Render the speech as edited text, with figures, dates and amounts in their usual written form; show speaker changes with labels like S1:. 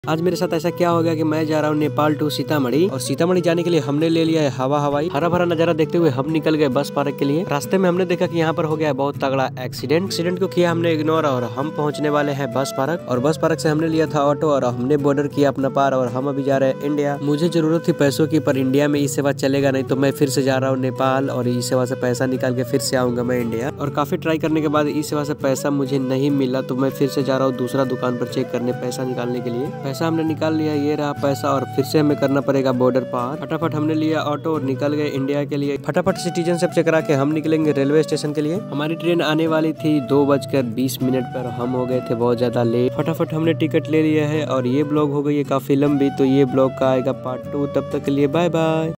S1: आज मेरे साथ ऐसा क्या हो गया कि मैं जा रहा हूँ नेपाल टू सीतामढ़ी और सीतामढ़ी जाने के लिए हमने ले लिया है हवाई। हरा भरा नजारा देखते हुए हम निकल गए बस पार्क के लिए। रास्ते में हमने देखा कि यहाँ पर हो गया है बहुत तगड़ा एक्सीडेंट को किया हमने इग्नोर और हम पहुँचने वाले हैं बस पार्क। और बस पार्क से हमने लिया था ऑटो और हमने बॉर्डर किया अपना पार और हम अभी जा रहे हैं इंडिया। मुझे जरूरत थी पैसों की, पर इंडिया में ई सेवा चलेगा नहीं, तो मैं फिर से जा रहा हूँ नेपाल और ई सेवा से पैसा निकाल के फिर से आऊंगा मैं इंडिया। और काफी ट्राई करने के बाद ई सेवा से पैसा मुझे नहीं मिला, तो मैं फिर से जा रहा हूँ दूसरा दुकान पर चेक करने पैसा निकालने के लिए। पैसा हमने निकाल लिया, ये रहा पैसा और फिर से हमें करना पड़ेगा बॉर्डर पार। फटाफट हमने लिया ऑटो और निकल गए इंडिया के लिए। फटाफट सिटीजनशिप चेक करा के हम निकलेंगे रेलवे स्टेशन के लिए। हमारी ट्रेन आने वाली थी 2:20 पर, हम हो गए थे बहुत ज्यादा लेट। फटाफट हमने टिकट ले लिया है और ये ब्लॉग हो गई है काफी लंबी, तो ये ब्लॉग का आएगा पार्ट 2। तब तक के लिए बाय बाय।